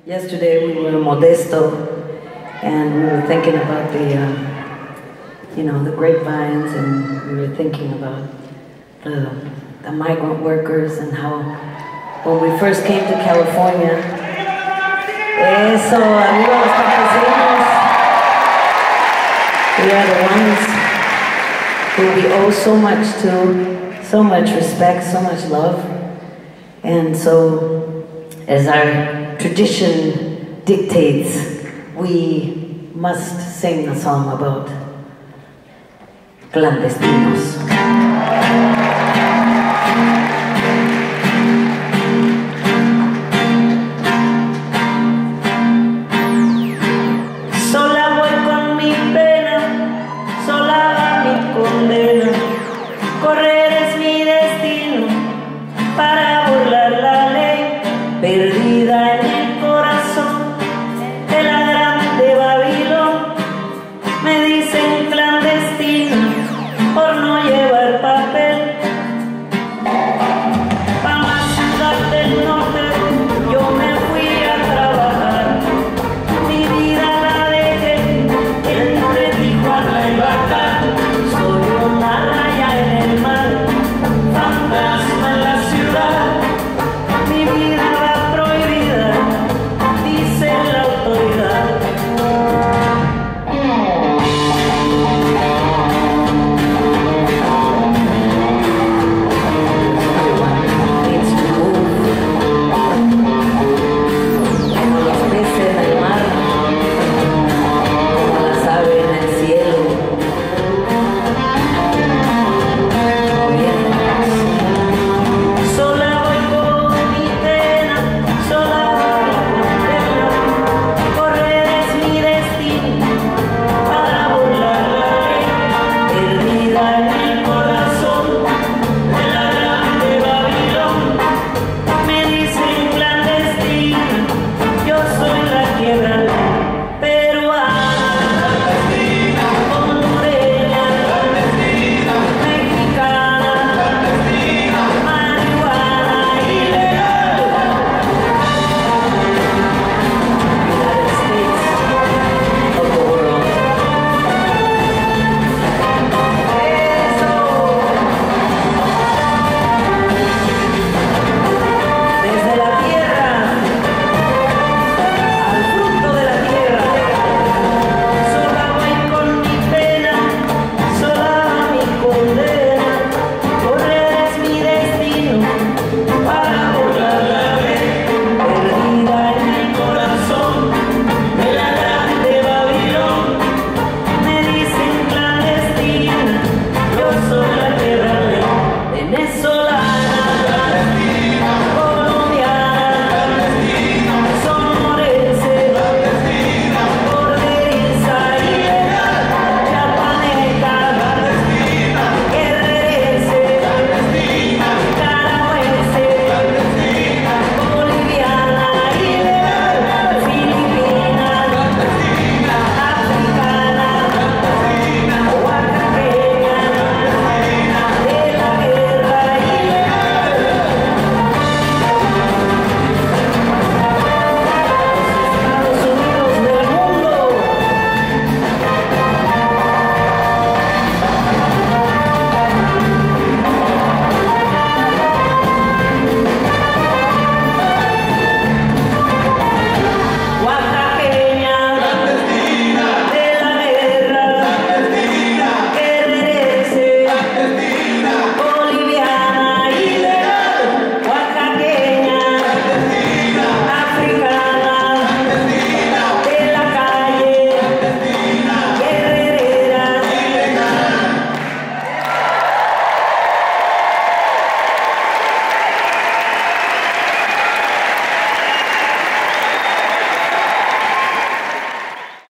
Yesterday we were in Modesto, and we were thinking about the, you know, the grapevines, and we were thinking about the migrant workers and how when we first came to California, eso, amigos los campesinos, we are the ones who we owe so much to, so much respect, so much love, and so as our tradition dictates, we must sing a song about clandestinos.